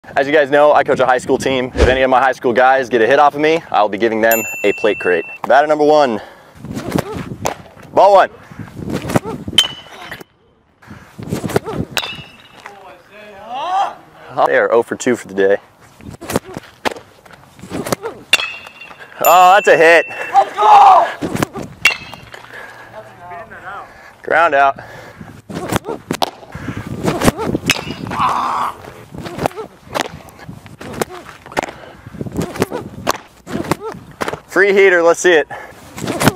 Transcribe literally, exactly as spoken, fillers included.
As you guys know, I coach a high school team. If any of my high school guys get a hit off of me, I'll be giving them a plate crate. Batter number one. Ball one. They are zero for two for the day. Oh, that's a hit. Let's go! Ground out. Free heater, let's see it.